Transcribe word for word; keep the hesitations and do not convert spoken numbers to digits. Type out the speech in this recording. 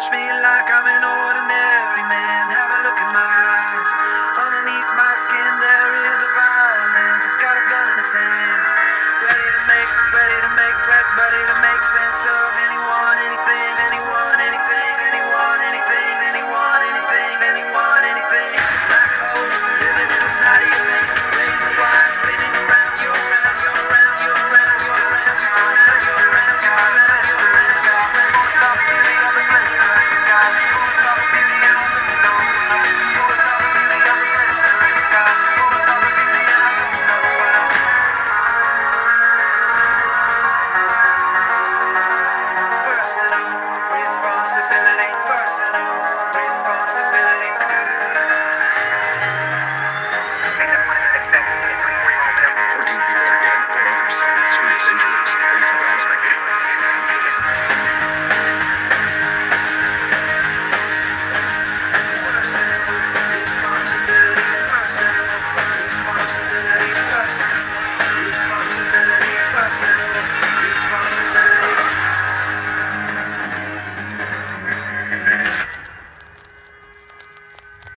Watch me like I'm an ordinary man. Have a look in my eyes. Underneath my skin there is a violence. It's got a gun in its hands. Ready to make, ready to make, ready to make sense of anyone, anything, anyone, anything, anyone, anything, anyone, anything, anyone, anything. Black holes living inside of your face. Razor wire spinning around you, around you, around you, around you, around you, around you, around you, around you, around you, Personal responsibility, personal